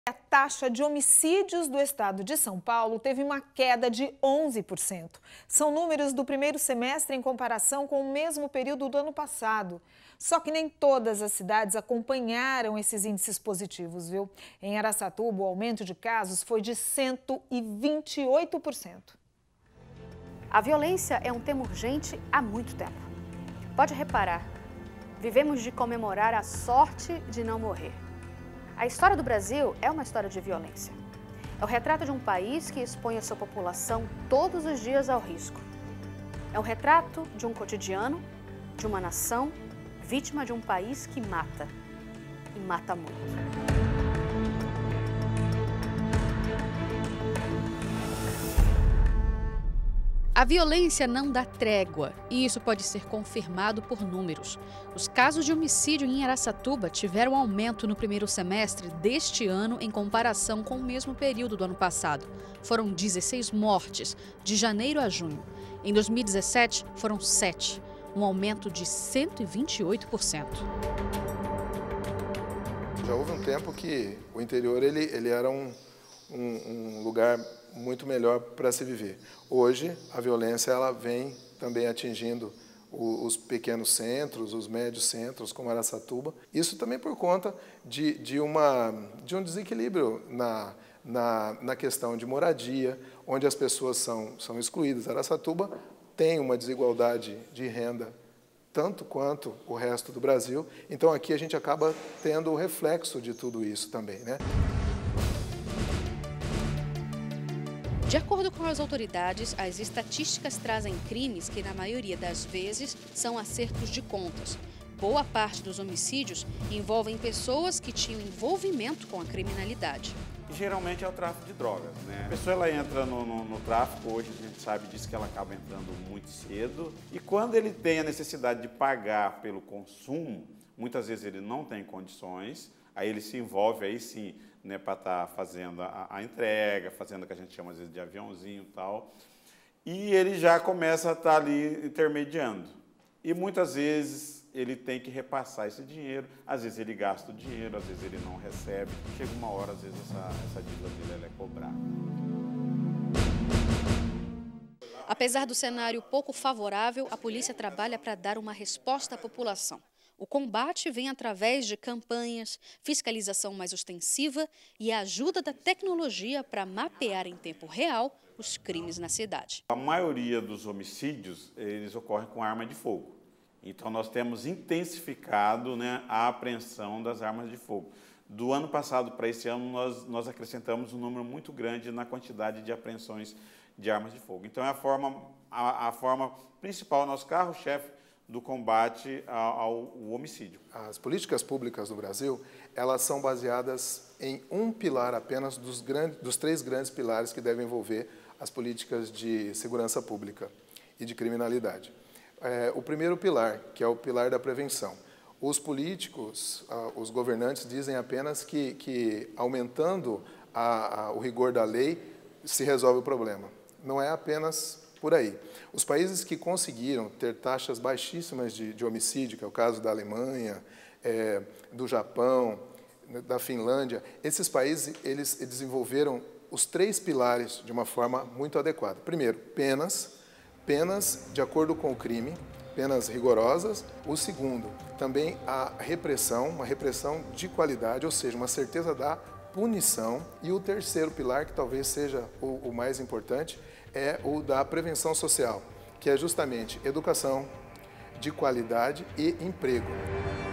A taxa de homicídios do estado de São Paulo teve uma queda de 11%. São números do primeiro semestre em comparação com o mesmo período do ano passado. Só que nem todas as cidades acompanharam esses índices positivos, viu? Em Araçatuba, o aumento de casos foi de 128%. A violência é um tema urgente há muito tempo. Pode reparar, vivemos de comemorar a sorte de não morrer. A história do Brasil é uma história de violência. É o retrato de um país que expõe a sua população todos os dias ao risco. É o retrato de um cotidiano, de uma nação, vítima de um país que mata. E mata muito. A violência não dá trégua e isso pode ser confirmado por números. Os casos de homicídio em Araçatuba tiveram aumento no primeiro semestre deste ano em comparação com o mesmo período do ano passado. Foram 16 mortes, de janeiro a junho. Em 2017, foram 7, um aumento de 128%. Já houve um tempo que o interior ele era um lugar muito melhor para se viver. Hoje, a violência ela vem também atingindo os pequenos centros, os médios centros, como Araçatuba. Isso também por conta de um desequilíbrio na questão de moradia, onde as pessoas são excluídas. Araçatuba tem uma desigualdade de renda tanto quanto o resto do Brasil. Então, aqui a gente acaba tendo o reflexo de tudo isso também, né? De acordo com as autoridades, as estatísticas trazem crimes que, na maioria das vezes, são acertos de contas. Boa parte dos homicídios envolvem pessoas que tinham envolvimento com a criminalidade. Geralmente é o tráfico de drogas, né? A pessoa ela entra no tráfico, hoje a gente sabe disso que ela acaba entrando muito cedo. E quando ele tem a necessidade de pagar pelo consumo, muitas vezes ele não tem condições, aí ele se envolve, aí sim, né, para estar fazendo a entrega, fazendo o que a gente chama às vezes de aviãozinho e tal, e ele já começa a estar ali intermediando. E muitas vezes ele tem que repassar esse dinheiro, às vezes ele gasta o dinheiro, às vezes ele não recebe, chega uma hora, às vezes essa dívida dele ela é cobrada. Apesar do cenário pouco favorável, a polícia trabalha para dar uma resposta à população. O combate vem através de campanhas, fiscalização mais ostensiva e a ajuda da tecnologia para mapear em tempo real os crimes na cidade. A maioria dos homicídios, eles ocorrem com arma de fogo. Então, nós temos intensificado, né, a apreensão das armas de fogo. Do ano passado para esse ano, nós acrescentamos um número muito grande na quantidade de apreensões de armas de fogo. Então, é a forma principal, nosso carro-chefe, do combate ao homicídio. As políticas públicas do Brasil, elas são baseadas em um pilar apenas dos 3 grandes pilares que devem envolver as políticas de segurança pública e de criminalidade. O primeiro pilar, que é o pilar da prevenção. Os políticos, os governantes dizem apenas que aumentando o rigor da lei se resolve o problema. Não é apenas por aí. Os países que conseguiram ter taxas baixíssimas de homicídio, que é o caso da Alemanha, do Japão, da Finlândia, esses países eles desenvolveram os 3 pilares de uma forma muito adequada. Primeiro, penas de acordo com o crime, penas rigorosas. O segundo, também a repressão, uma repressão de qualidade, ou seja, uma certeza da punição. E o terceiro pilar, que talvez seja o mais importante, é o da prevenção social, que é justamente educação de qualidade e emprego.